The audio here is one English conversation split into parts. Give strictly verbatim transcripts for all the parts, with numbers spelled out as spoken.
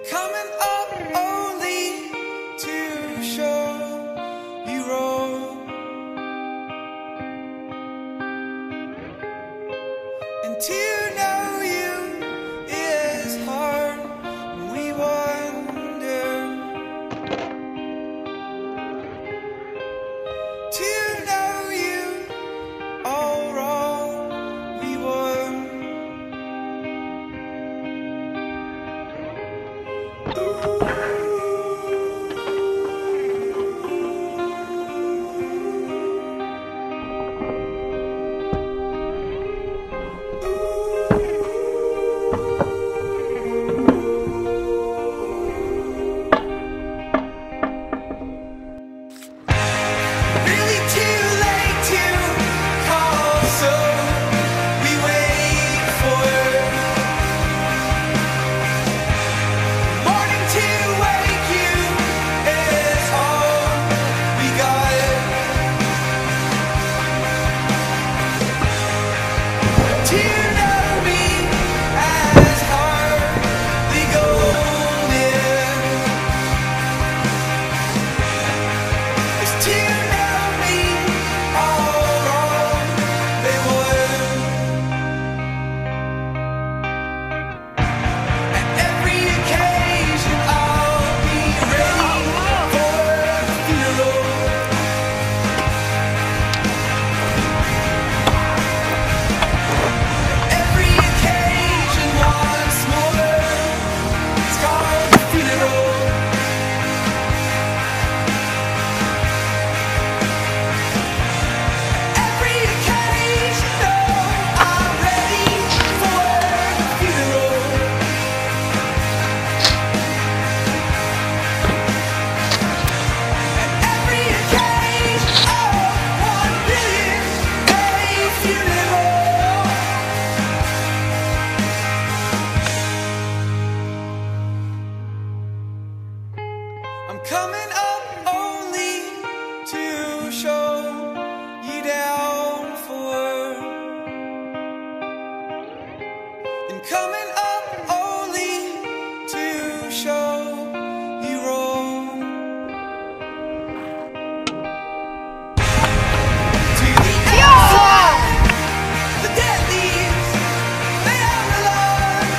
coming up only to show you wrong, and to know you is hard. We wonder to know you all wrong. We wonder. I'm coming up only to show you down for, and coming up only to show you wrong. To the outside, the dead leaves, they are alive.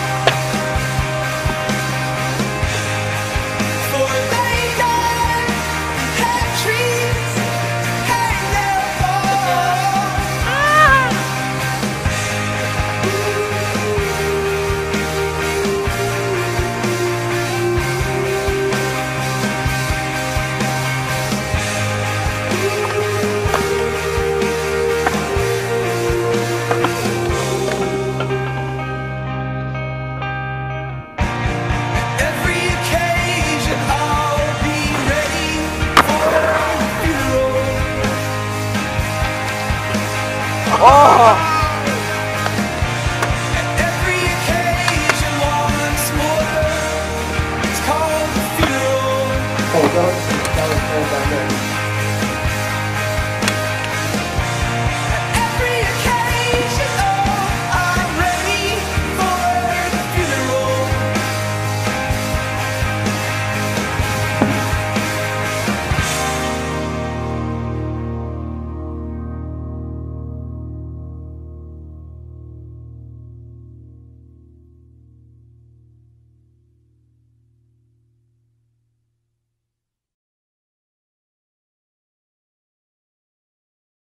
For they die, and trees hang their fall. Every occasion I'll be ready for the funeral. Oh!